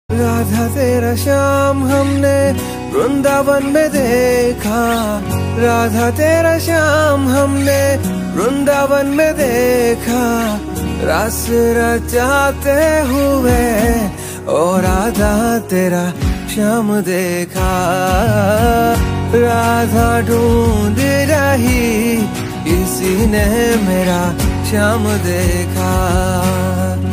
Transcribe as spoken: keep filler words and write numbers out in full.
राधा तेरा श्याम हमने वृंदावन में देखा, राधा तेरा श्याम हमने वृंदावन में देखा, रस रचाते हुए और राधा तेरा श्याम देखा। राधा ढूंढ रही, किसी ने मेरा श्याम देखा।